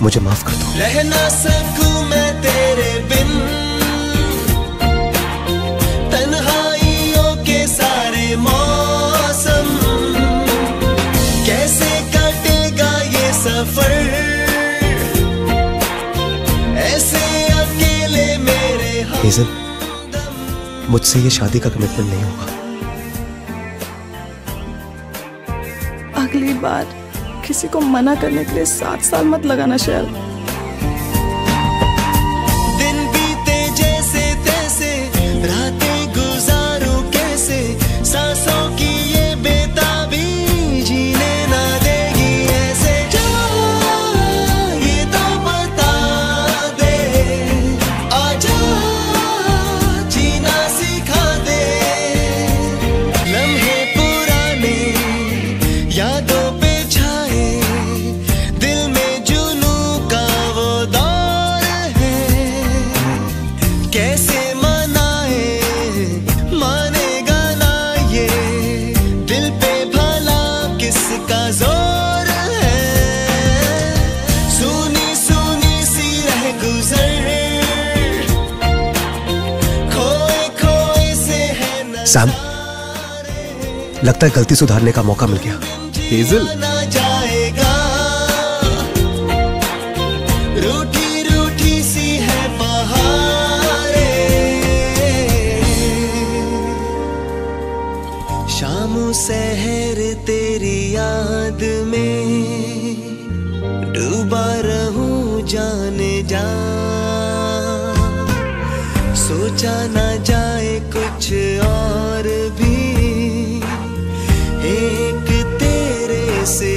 मुझे माफ कर दो। रह ना सकूं मैं तेरे बिन, तन्हाइयों के सारे मौसम, कैसे कटेगा ये सफर ऐसे अकेले मेरे हेज़ल, मुझसे ये शादी का कमिटमेंट नहीं होगा। अगली बार किसी को मना करने के लिए 7 साल मत लगाना शैल। दिन बीते जैसे तैसे, रातें गुजारूं कैसे, सांसों की ये बेताबी जीने ना देगी ऐसे। जा ये तो बता दे, आजा जीना सिखा दे। लम्हे पुराने यादों पे छाए, दिल में जुनू का वो दौर है, कैसे मनाए, मानेगा ना ये, दिल पे भला किसका जोर है। सुनी सुनी सी रह गुजर, खोए खोए से है सैम, लगता है गलती सुधारने का मौका मिल गया। हेज़ल, ना जाएगा, रूठी रूठी सी है बहारें, शामों सहर तेरी याद में डूबा रहूं जाने जा, सोचा ना जाए कुछ और भी, एक तेरे से